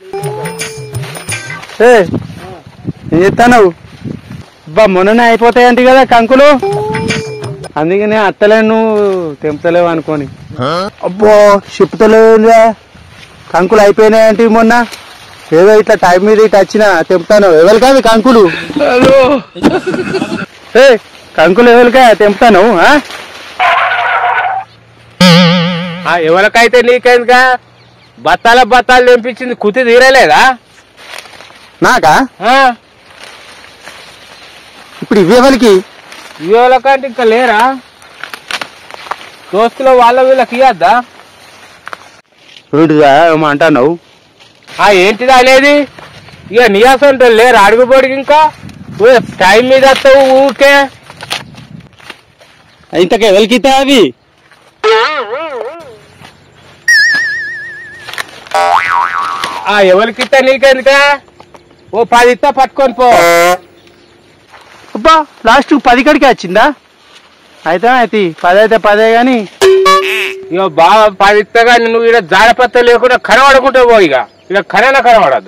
ఏం చెప్తాను బా మొన్ననే అయిపోతాయంట కదా కంకులు, అందుకనే అత్తలేను తెంపుతలేవు అనుకోని. అబ్బో చెప్తలేవుగా కంకులు అయిపోయినాయంటే మొన్న ఏదో ఇట్లా టైం మీద ఇట్లా వచ్చినా తెంపుతాను. ఎవరికా కంకులు? కంకులు ఎవరికా తెంపుతాను? ఎవరికైతే నీకెందుక బత్తాలు తెంపించింది కుతి తీరలేదా నాకా? ఇప్పుడు ఇవ్వకి ఇవ్వకంటే ఇంకా లేరా దోస్తులో వాళ్ళ వీళ్ళకి ఇవ్వద్దా? ఏంటిదా ఏమో అంటున్నావు? ఏంటిదా అనేది ఇక నియాసంటే లేరు అడుగుబడికి ఇంకా టైం మీద వస్తావు ఊరికే. ఇంతకే ఎవరికితా అవి? ఎవరికిస్తా నీకెందుకా? ఓ 10 ఇస్తా పట్టుకొని పో. అబ్బా లాస్ట్ 10 కడికే వచ్చిందా? అయితే 10 అయితే 10 గాని ఇక బాగా 10 ఇస్తా కానీ నువ్వు ఇక్కడ జాడపత్త లేకుండా కనబడకుంటే పో. ఇక కనబడద్దు.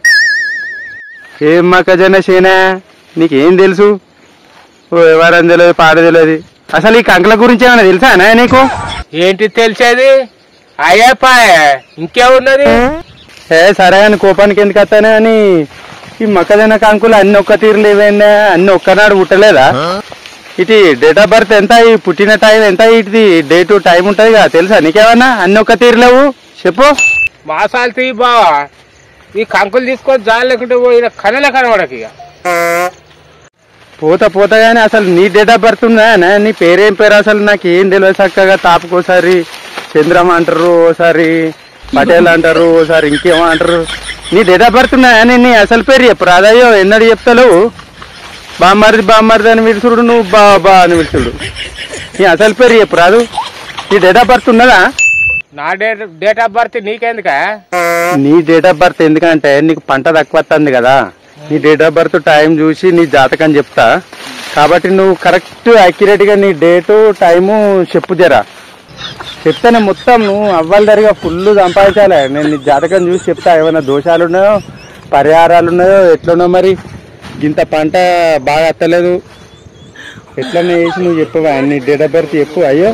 ఏం మొక్కజొన్న చేనా నీకేం తెలుసు? ఓ ఎవరని తెలియదు పాట తెలియదు. అసలు ఈ కంకుల గురించి ఏమైనా తెలుసానా నీకు? ఏంటి తెలిసేది? అయ్యాపాయ ఇంకేమున్నది? సరే అని కోపానికి ఎందుకు వస్తానే అని ఈ మొక్కజొన్న కంకులు అన్ని ఒక్క తీరులు ఏవైనా అన్ని ఒక్కనాడు పుట్టలేదా? ఇది డేట్ ఆఫ్ బర్త్ ఎంత, ఈ పుట్టిన టైం ఎంత, ఇది డేట్ టైం ఉంటది కదా తెలుసా నీకేమన్నా? అన్ని ఒక్క తీరులేవు చెప్పు. మాసాలు తీ బావా, ఈ కంకులు తీసుకొని జాలి లేకుంటే పోయిన కనలే కనబడక. ఇక పోతా గానీ అసలు నీ డేట్ ఆఫ్ బర్త్ ఉందా? నీ పేరేం పేరు అసలు నాకు ఏం తెలియదు చక్కగా. తాపుకోసారి చంద్రమ అంటారు, ఓసారి పటేల్ అంటారు, ఓసారి ఇంకేమో అంటారు. నీ డేట్ ఆఫ్ బర్త్ ఉన్నాయా? నీ అసలు పేరు చెప్పు రాదయ్యో. ఎన్నడు చెప్తావు? బామ్మరిది అని పిలుచుడు, నువ్వు బా అని పిలుచుడు. నీ అసలు పేరు చెప్పు రాదు. నీ డేట్ ఆఫ్ బర్త్ ఉన్నదా? నా డేట్ ఆఫ్ బర్త్ నీకెందుక? నీ డేట్ ఆఫ్ బర్త్ ఎందుకంటే నీకు పంట తక్కువ వస్తుంది కదా. నీ డేట్ ఆఫ్ బర్త్ టైం చూసి నీ జాతకం చెప్తా కాబట్టి నువ్వు కరెక్ట్ యాక్యురేట్ గా నీ డేటు టైము చెప్పు జరా. చెప్తానే మొత్తం నువ్వు అవ్వాలిదరిగా ఫుల్ సంపాదించాలి. నేను నీ జాతకం చూసి చెప్తా. ఏమైనా దోషాలు ఉన్నాయో పరిహారాలు ఉన్నాయో ఎట్లున్నాయో. మరి ఇంత పంట బాగా వస్తలేదు ఎట్లనే వేసి నువ్వు చెప్పవా? నీ డేట్ ఆఫ్ బర్త్ చెప్పు. అయ్యో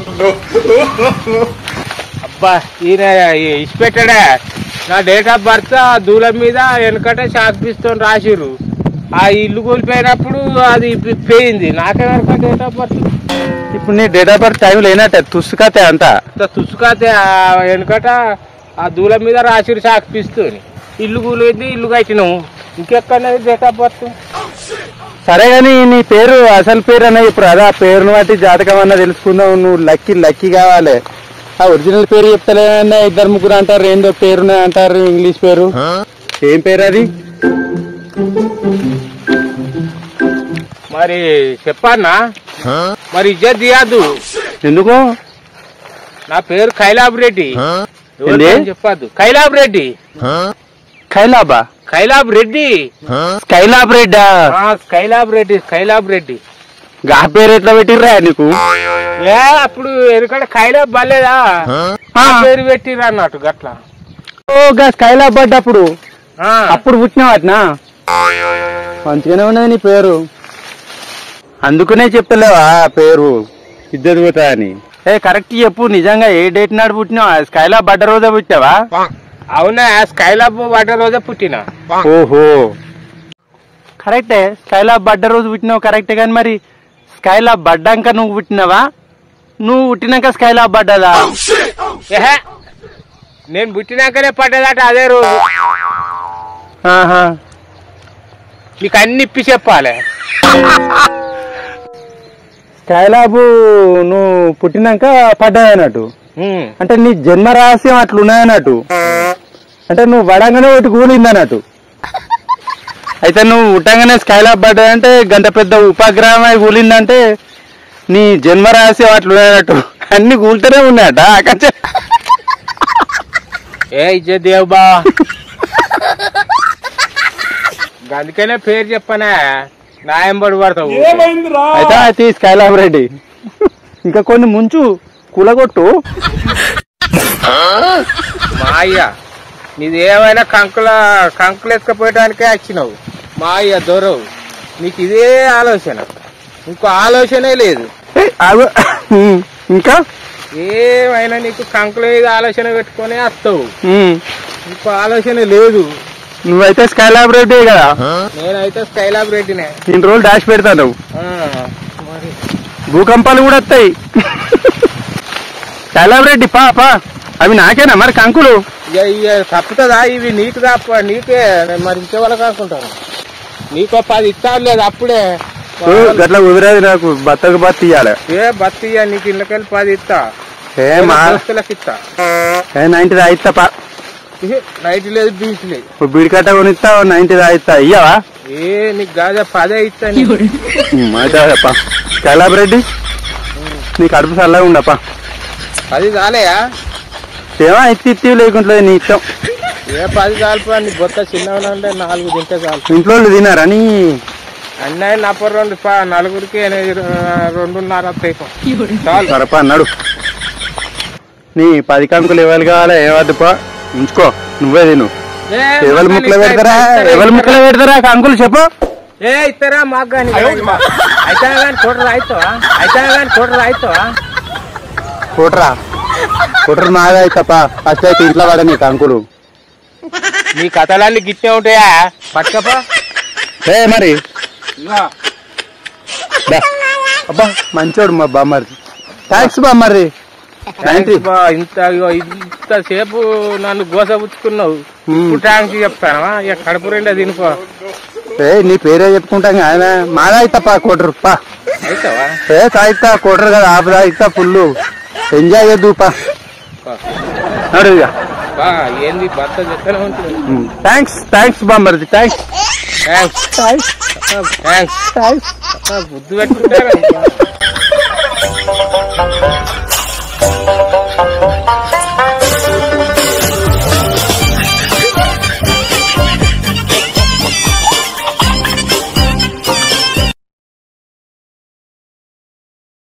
అబ్బా ఈయన ఇచ్చిపెట్టాడా నా డేట్ ఆఫ్ బర్త్? ఆ దూలం మీద వెనకట షాక్ పీస్తో రాసిర్రు. ఆ ఇల్లు కూలిపోయినప్పుడు అది పోయింది. నాకేమనుకో డేట్ ఆఫ్ బర్త్. ఇప్పుడు నీ డేట్ ఆఫ్ బర్త్ టైం లేనట్టే తుసుకతే అంతా తుసుకతే. వెనకట ఆ దూలం మీద రాసిర్రు షాక్ పీస్తోని. ఇల్లు కూలింది, ఇల్లు కట్టినాము. ఇంకెక్కడనేది డేట్ ఆఫ్ బర్త్? సరే గాని నీ పేరు అసలు పేరు అన్నది ఇప్పుడు అదే. ఆ పేరును బట్టి జాతకం అన్నా తెలుసుకుందాం. నువ్వు లక్కీ కావాలి. ఆ ఒరిజినల్ పేరు చెప్తలేనన్నా 2-3 అంటారు. ఏందో పేరునే అంటారు ఇంగ్లీష్ పేరు. ఏం పేరు అది? మరి చెప్పన్నా? మరి ఇజ్జత్ తీయద్దు. ఎందుకు? నా పేరు కైలాబ్ రెడ్డి. చెప్పద్దు. కైలాబ్ రెడ్డి. కైలాబ్ రెడ్డి. కైలాబ్ రెడ్డి గా పేరు ఎట్లా పెట్టిర్రా నీకు? అప్పుడు ఎందుకంటే కైలాబ్ బలేదా పేరు పెట్టిర్రా అన్నట్టు గట్లా. ఓ గా స్కైలాబ్ పడ్డప్పుడు అప్పుడు పుట్టినావు అట్నా? మంచిగానే ఉన్నది నీ పేరు. అందుకనే చెప్తలేవా పేరు ఇద్దరు పోతా అని? కరెక్ట్ చెప్పు. నిజంగా ఏ డేట్ నాడు పుట్టినావా? స్కైలాబ్ పడ్డ రోజే పుట్టావా? అవునా, స్కైలాబ్ పడ్డ రోజే పుట్టినా. ఓహో కరెక్టే. స్కైలాబ్ పడ్డ రోజు పుట్టినావు కరెక్టే. కానీ మరి స్కైలాబ్ పడ్డాక నువ్వు పుట్టినావా? నువ్వు పుట్టినాక స్కైలాబ్ పడ్డదా? నేను పుట్టినాకనే పడ్డదట అదే రోజు. నీకు అన్ని ఇప్పి చెప్పాలి. స్కైలాబ్ నువ్వు పుట్టినాక పడ్డాదన్నట్టు. అంటే నీ జన్మ రహస్యం అట్లున్నాయన్నట్టు. అంటే నువ్వు పడంగానే ఒకటి కూలిందన్నట్టు. అయితే నువ్వు పుట్టంగానే స్కైలాబ్ పడ్డాదంటే గంట పెద్ద ఉపగ్రహం అయి కూలిందంటే నీ జన్మ రహస్యం అట్లున్నాయన్నట్టు. అన్ని కూలుతూనే ఉన్నాయట. దేవ్ బా అందుకనే పేరు చెప్పనా నాయంబడి పడతావు. అయితే స్కైలాబ్ రెడ్డి ఇంకా కొన్ని ముంచు కూలగొట్టు. మా అయ్య నీది ఏమైనా కంకులు ఎత్తుకపోయడానికే వచ్చినావు మా అయ్య దొరవు. నీకు ఇదే ఆలోచన, ఇంకో ఆలోచనే లేదు. ఇంకా ఏమైనా నీకు కంకుల మీద ఆలోచన పెట్టుకొని వస్తావు, ఇంకో ఆలోచన లేదు. నువ్వైతే స్కైలాబ్ రెడ్డి కదా. నేనైతే స్కైలాబ్ రెడ్డినే. ఇన్ని రోజులు డాష్ పెడతాను. మరి భూకంపాలు కూడా వస్తాయి. స్కైలాబ్ రెడ్డి పా అవి నాకేనా మరి కంకులు? ఇక తప్పుతుందా? ఇవి నీకు తప్ప నీకే మరి ఇంకే వాళ్ళకి కాకుంటాను. నీకు 10 ఇస్తాను లేదు అప్పుడే. గట్లా కుదిరేది నాకు. బత్తకు బత్తి ఇయ్యాలి. ఏ బత్తి ఇయ్యా, నీకు ఇళ్ళకెళ్ళి 10 ఇస్తా. దోస్తులకు ఇస్తా. 90 రాయిస్తా. నైట్ లేదు బీచ్ లేదు. బీడి కట్ట కొనిస్తా 90 రాయిస్తా. ఇయ్యవా? ఏ నీకు గాజా 10 ఇస్తా. అయితే స్కైలాబ్ రెడ్డి నీకు అడుపు చల్లగా ఉండపా. 10 చాలేయా? ఏమో ఇత్తి లేకుండా నీ ఇష్టం. ఏ 10 చాలు. నీ బొత్త చిన్నగా ఉంటే 4 తింటే చాలు. ఇంట్లో తినారా నీ అన్నయ్య నప్ప 2 నలుగురికి 2.5 చాలు. సరపా అన్నాడు. నీ 10 కంకులు ఎవరు కావాలి? ఏవద్దుపా, ఉంచుకో, నువ్వే తిను. ఎవరి ముక్కలు పెడతారా కంకులు చెప్పు. ఏ ఇస్తారా మాకు కానీ అయితే కానీ కొట్రా నాగా అవుతాపా. ఫస్ట్ అయితే ఇంట్లో వాడ నీ కంకులు. నీ కథలన్నీ గిట్టే ఉంటాయా? పట్టుకపో. మరి అబ్బా మంచోడు మా బామ్మరి. థ్యాంక్స్ బామ్మరి. ఇంతసేపు నన్ను గోసపుచ్చుకున్నావు, ఇప్పుడు థ్యాంక్స్ చెప్తానవా? ఇక కడుపు రెండా తినిపో. నీ పేరే చెప్పుకుంటాం ఆయన. మాగా అవుతాపా కొట్రు పా. అవుతావా? తాయిస్తా కొట్రు కదా. ఆపుదా ఇస్తా ఫుల్ ఎంజాయ్ చేద్దు పా. ఏంది భర్త చెప్తానే ఉంటుంది. థ్యాంక్స్ బామ్మరిది. థ్యాంక్స్. బుద్ధి పెట్టుకుంటారా?